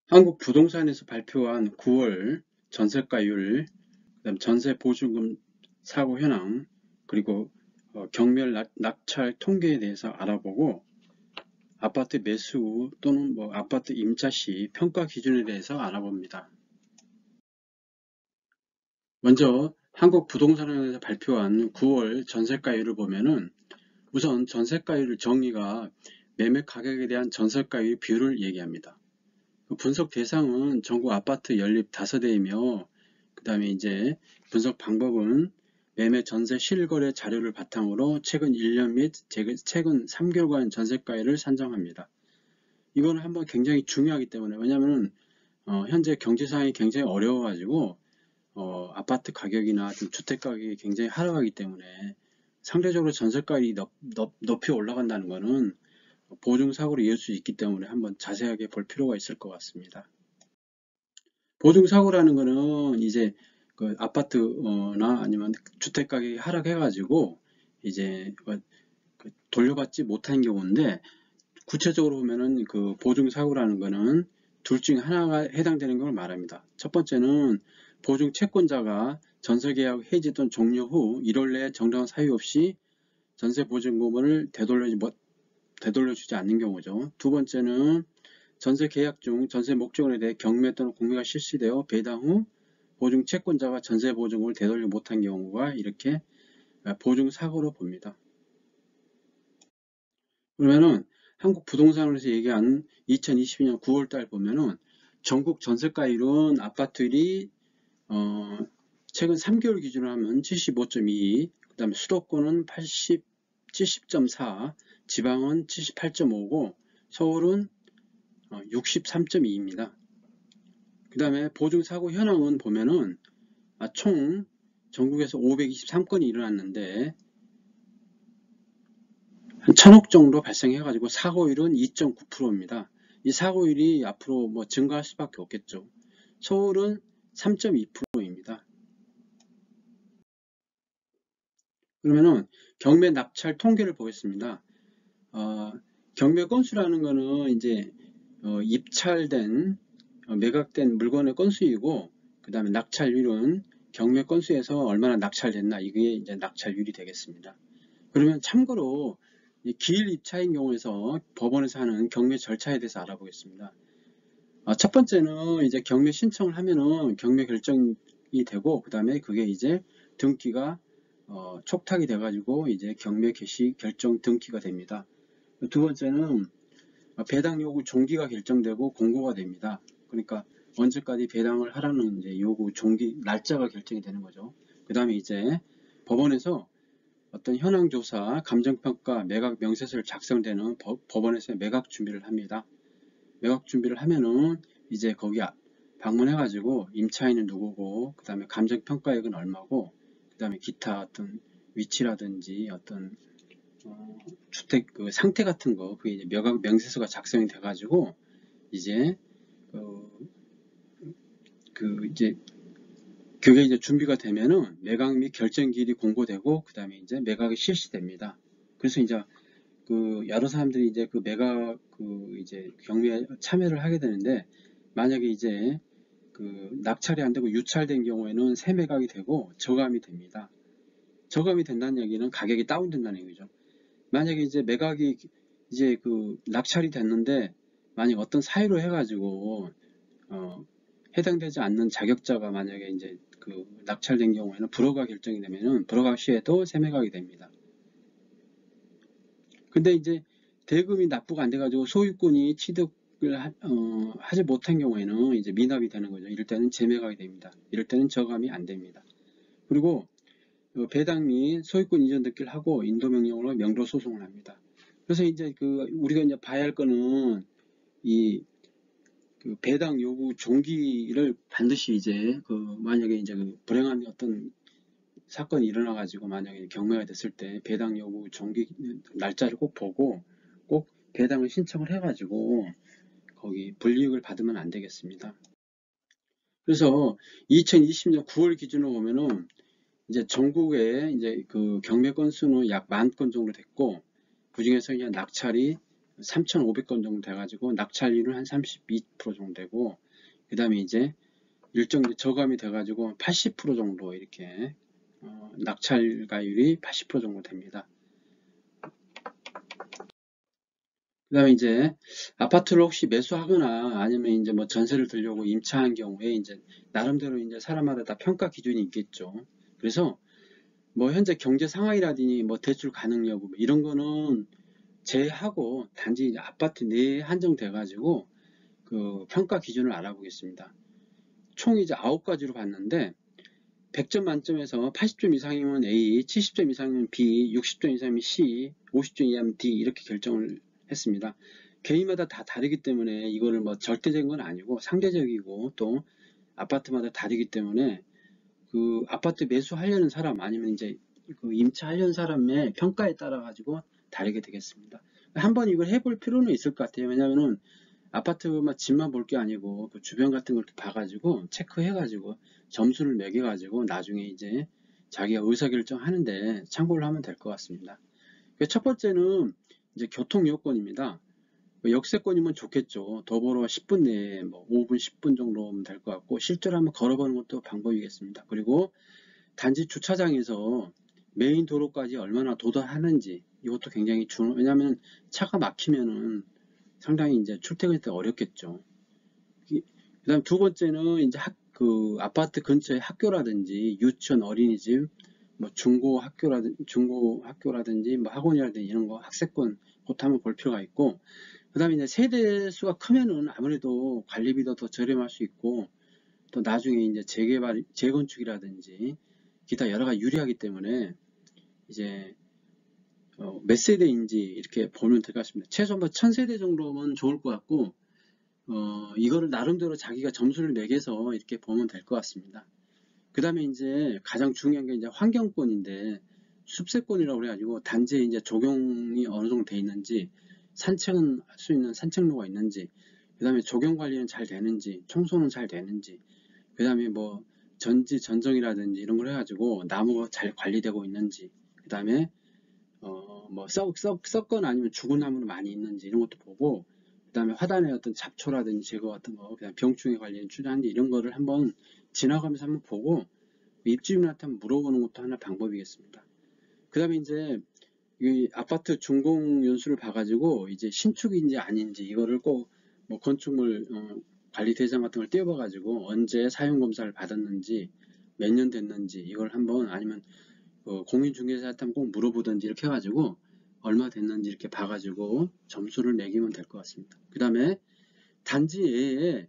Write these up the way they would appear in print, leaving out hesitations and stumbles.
한국부동산에서 발표한 9월 전세가율, 그다음 전세보증금 사고 현황, 그리고 경멸 낙찰 통계에 대해서 알아보고 아파트 매수 후 또는 아파트 임차 시 평가 기준에 대해서 알아봅니다. 먼저 한국부동산원에서 발표한 9월 전세가율을 보면은 우선 전세가율 정의가 매매 가격에 대한 전세가율 비율을 얘기합니다. 분석 대상은 전국 아파트 연립 5대이며 그 다음에 이제 분석 방법은 매매 전세 실거래 자료를 바탕으로 최근 1년 및 최근 3개월간 전세가율을 산정합니다. 이거는 한번 굉장히 중요하기 때문에 왜냐하면 현재 경제 상황이 굉장히 어려워가지고 아파트 가격이나 주택 가격이 굉장히 하락하기 때문에 상대적으로 전세가율이 높이 올라간다는 것은 보증사고로 이을 수 있기 때문에 한번 자세하게 볼 필요가 있을 것 같습니다. 보증사고라는 거는 이제 그 아파트나 아니면 주택 가격이 하락해가지고 이제 돌려받지 못한 경우인데 구체적으로 보면은 그 보증사고라는 거는 둘 중 하나가 해당되는 걸 말합니다. 첫 번째는 보증 채권자가 전세계약 해지 또는 종료 후 1월 내에 정당한 사유 없이 전세보증금을 되돌려주지 않는 경우죠. 두 번째는 전세 계약 중 전세 목적원에 대해 경매 또는 공매가 실시되어 배당 후 보증 채권자가 전세 보증금을 되돌려 못한 경우가 이렇게 보증 사고로 봅니다. 그러면은 한국부동산원에서 얘기한 2022년 9월달 보면은 전국 전세가율은 아파트율이 최근 3개월 기준으로 하면 75.2, 그 다음에 수도권은 70.4, 지방은 78.5고 서울은 63.2입니다. 그 다음에 보증사고 현황은 보면은 총 전국에서 523건이 일어났는데 한 1000억 정도 발생해가지고 사고율은 2.9%입니다. 이 사고율이 앞으로 증가할 수밖에 없겠죠. 서울은 3.2%입니다. 그러면은 경매 낙찰 통계를 보겠습니다. 경매 건수라는 거는 이제 입찰된 매각된 물건의 건수이고 그 다음에 낙찰률은 경매 건수에서 얼마나 낙찰됐나 이게 이제 낙찰률이 되겠습니다. 그러면 참고로 기일 입차인 경우에서 법원에서 하는 경매 절차에 대해서 알아보겠습니다. 첫 번째는 이제 경매 신청을 하면은 경매 결정이 되고 그 다음에 그게 이제 등기가 촉탁이 돼가지고 이제 경매 개시 결정 등기가 됩니다. 두 번째는 배당 요구 종기가 결정되고 공고가 됩니다. 그러니까 언제까지 배당을 하라는 이제 요구 종기 날짜가 결정이 되는 거죠. 그 다음에 이제 법원에서 어떤 현황조사, 감정평가, 매각 명세서를 작성되는 법원에서 매각 준비를 합니다. 매각 준비를 하면은 이제 거기 방문해가지고 임차인은 누구고, 그 다음에 감정평가액은 얼마고, 그 다음에 기타 어떤 위치라든지 어떤 주택 그 상태 같은 거, 그게 이제 매각 명세서가 작성이 돼가지고 이제 이제 그게 이제 준비가 되면은 매각 및 결정기일이 공고되고 그 다음에 이제 매각이 실시됩니다. 그래서 이제 여러 사람들이 이제 매각 이제 경매에 참여를 하게 되는데 만약에 이제 낙찰이 안 되고 유찰된 경우에는 세매각이 되고 저감이 됩니다. 저감이 된다는 얘기는 가격이 다운된다는 얘기죠. 만약에 이제 매각이 이제 낙찰이 됐는데 만약 어떤 사유로 해가지고 해당되지 않는 자격자가 만약에 이제 낙찰된 경우에는 불허가 결정이 되면은 불허가 시에도 세매각이 됩니다. 근데 이제 대금이 납부가 안 돼가지고 소유권이 취득을 하지 못한 경우에는 이제 미납이 되는 거죠. 이럴 때는 재매각이 됩니다. 이럴 때는 저감이 안 됩니다. 그리고 배당 및 소유권 이전 등기를 하고 인도명령으로 명도 소송을 합니다. 그래서 이제 우리가 이제 봐야 할 거는 이 배당 요구 종기를 반드시 이제 만약에 이제 불행한 어떤 사건이 일어나 가지고 만약에 경매가 됐을 때 배당 요구 종기 날짜를 꼭 보고 꼭 배당을 신청을 해 가지고 거기 불이익을 받으면 안 되겠습니다. 그래서 2020년 9월 기준으로 보면은 이제 전국에 이제 경매 건수는 약 10,000건 정도 됐고 그 중에서 그냥 낙찰이 3,500건 정도 돼가지고 낙찰률은 한 32% 정도 되고, 그 다음에 이제 일정 저감이 돼가지고 80% 정도 이렇게 낙찰가율이 80% 정도 됩니다. 그 다음에 이제 아파트를 혹시 매수하거나 아니면 이제 뭐 전세를 들려고 임차한 경우에 이제 나름대로 이제 사람마다 다 평가 기준이 있겠죠. 그래서 뭐 현재 경제 상황이라든지 뭐 대출 가능 여부 뭐 이런 거는 제하고 단지 이제 아파트 내에 한정돼 가지고 그 평가 기준을 알아보겠습니다. 총 이제 9가지로 봤는데 100점 만점에서 80점 이상이면 A, 70점 이상이면 B, 60점 이상이면 C, 50점 이하면 D 이렇게 결정을 했습니다. 개인마다 다 다르기 때문에 이거를 뭐 절대적인 건 아니고 상대적이고 또 아파트마다 다르기 때문에 그 아파트 매수하려는 사람 아니면 이제 그 임차하려는 사람의 평가에 따라 가지고 다르게 되겠습니다. 한번 이걸 해볼 필요는 있을 것 같아요. 왜냐면은 아파트만 집만 볼 게 아니고 그 주변 같은 걸 이렇게 봐가지고 체크해가지고 점수를 매겨가지고 나중에 이제 자기가 의사결정하는데 참고를 하면 될 것 같습니다. 첫 번째는 이제 교통 여건입니다. 역세권이면 좋겠죠. 도보로 10분 내에 뭐 5분, 10분 정도면 될 것 같고 실제로 한번 걸어보는 것도 방법이겠습니다. 그리고 단지 주차장에서 메인 도로까지 얼마나 도달하는지 이것도 굉장히 중요해요. 왜냐하면 차가 막히면은 상당히 이제 출퇴근 때 어렵겠죠. 그 다음 두 번째는 이제 그 아파트 근처에 학교라든지 유치원, 어린이집, 뭐 중고학교라든지 뭐 학원이라든지 이런 거 학세권 곧 한번 볼 필요가 있고, 그 다음에 이제 세대 수가 크면은 아무래도 관리비도 더 저렴할 수 있고, 또 나중에 이제 재건축이라든지 기타 여러 가지 유리하기 때문에 이제 몇 세대인지 이렇게 보면 될 것 같습니다. 최소 뭐 1000세대 정도면 좋을 것 같고, 이거를 나름대로 자기가 점수를 매겨서 이렇게 보면 될 것 같습니다. 그 다음에 이제 가장 중요한 게 이제 환경권인데, 숲세권이라고 그래가지고 단지에 이제 조경이 어느 정도 돼 있는지, 산책은 할 수 있는 산책로가 있는지, 그 다음에 조경 관리는 잘 되는지, 청소는 잘 되는지, 그 다음에 뭐 전지 전정이라든지 이런 걸 해가지고 나무가 잘 관리되고 있는지, 그 다음에 뭐 썩거나 아니면 죽은 나무는 많이 있는지 이런 것도 보고, 그 다음에 화단의 어떤 잡초라든지 제거 같은 거, 그다음 병충해 관련 추진하는지 이런 거를 한번 지나가면서 한번 보고 입주민한테 한번 물어보는 것도 하나 방법이겠습니다. 그 다음에 이제 이 아파트 준공 연수를 봐가지고 이제 신축인지 아닌지 이거를 꼭 뭐 건축물 관리 대장 같은 걸 띄워봐가지고 언제 사용 검사를 받았는지 몇 년 됐는지 이걸 한번 아니면 공인중개사한테 한번 꼭 물어보든지 이렇게 해가지고 얼마 됐는지 이렇게 봐가지고 점수를 매기면 될 것 같습니다. 그 다음에 단지 내에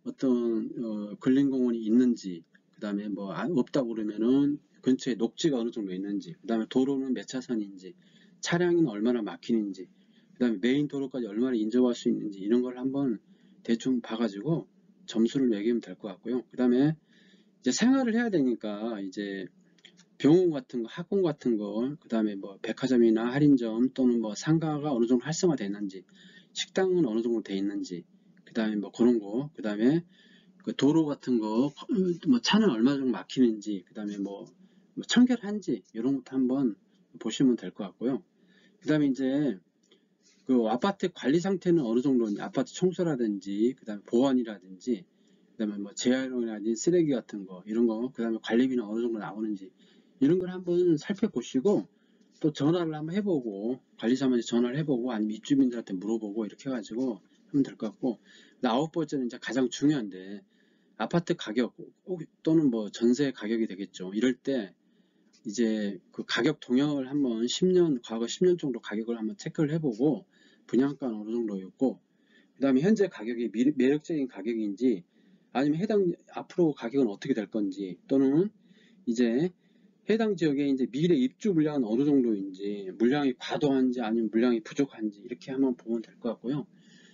어떤 근린공원이 있는지, 그 다음에 뭐 없다고 그러면은 근처에 녹지가 어느 정도 있는지, 그 다음에 도로는 몇 차선인지, 차량은 얼마나 막히는지, 그 다음에 메인 도로까지 얼마나 인접할 수 있는지 이런 걸 한번 대충 봐가지고 점수를 매기면 될 것 같고요. 그 다음에 이제 생활을 해야 되니까 이제 병원 같은 거, 학원 같은 거, 그 다음에 뭐 백화점이나 할인점 또는 뭐 상가가 어느 정도 활성화되는지, 식당은 어느 정도 돼 있는지, 그 다음에 뭐 그런 거, 그 다음에 그 도로 같은 거, 뭐 차는 얼마 정도 막히는지, 그 다음에 뭐 청결한지 이런 것도 한번 보시면 될 것 같고요. 그 다음에 이제 그 아파트 관리 상태는 어느 정도인지, 아파트 청소라든지, 그 다음에 보안이라든지, 그 다음에 뭐 재활용이라든지 쓰레기 같은 거 이런 거, 그 다음에 관리비는 어느 정도 나오는지 이런 걸 한번 살펴보시고 또 전화를 한번 해보고 관리사한테 전화를 해보고 아니면 입주민들한테 물어보고 이렇게 해가지고 하면 될 것 같고, 아홉 번째는 이제 가장 중요한데 아파트 가격 또는 뭐 전세 가격이 되겠죠. 이럴 때 이제 그 가격 동향을 한번 과거 10년 정도 가격을 한번 체크를 해보고 분양가는 어느 정도였고, 그 다음에 현재 가격이 매력적인 가격인지 아니면 앞으로 가격은 어떻게 될 건지, 또는 이제 해당 지역에 이제 미래 입주 물량은 어느 정도인지, 물량이 과도한지 아니면 물량이 부족한지 이렇게 한번 보면 될 것 같고요.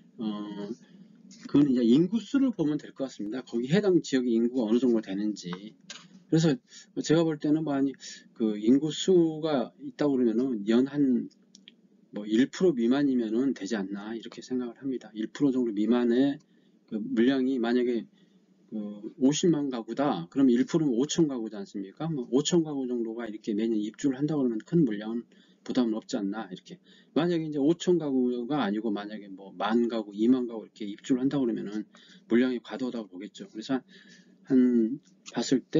그건 이제 인구수를 보면 될 것 같습니다. 거기 해당 지역의 인구가 어느 정도 되는지. 그래서 제가 볼 때는 그 인구수가 있다고 그러면은 연 한 뭐 1% 미만이면은 되지 않나 이렇게 생각을 합니다. 1% 정도 미만의 그 물량이 만약에 50만 가구다. 그럼 1%면 5천 가구지 않습니까? 뭐 5천 가구 정도가 이렇게 매년 입주를 한다고 그러면 큰 물량은 부담은 없지 않나 이렇게. 만약에 이제 5천 가구가 아니고 만약에 뭐 10,000가구, 20,000가구 이렇게 입주를 한다고 그러면은 물량이 과도하다고 보겠죠. 그래서 한 봤을 때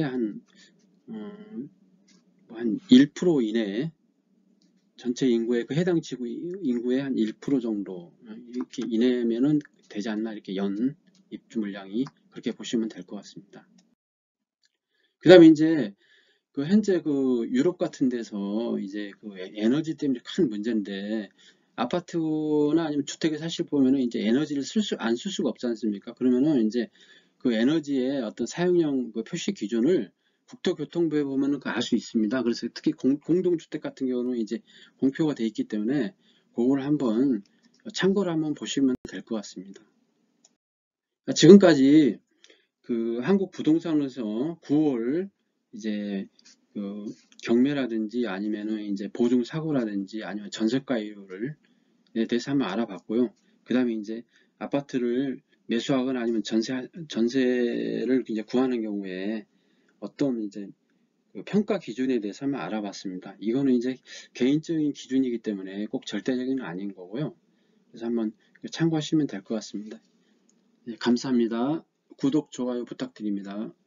한 1% 이내에 전체 인구의 그 해당 지구 인구의 한 1% 정도 이렇게 이내면은 되지 않나 이렇게 연 입주 물량이 그렇게 보시면 될 것 같습니다. 그 다음에 이제 그 현재 그 유럽 같은 데서 이제 그 에너지 때문에 큰 문제인데 아파트나 아니면 주택에 사실 보면은 이제 에너지를 안 쓸 수가 없지 않습니까? 그러면은 이제 그 에너지의 어떤 사용량 그 표시 기준을 국토교통부에 보면은 그 알 수 있습니다. 그래서 특히 공동주택 같은 경우는 이제 공표가 돼 있기 때문에 그걸 한번 참고를 한번 보시면 될 것 같습니다. 지금까지 그 한국 부동산에서 9월 이제 그 경매라든지 아니면은 이제 보증 사고라든지 아니면 전세가율을 대해서 한번 알아봤고요. 그 다음에 이제 아파트를 매수하거나 아니면 전세를 이제 구하는 경우에 어떤 이제 그 평가 기준에 대해서 한번 알아봤습니다. 이거는 이제 개인적인 기준이기 때문에 꼭 절대적인 건 아닌 거고요. 그래서 한번 참고하시면 될 것 같습니다. 네, 감사합니다. 구독, 좋아요 부탁드립니다.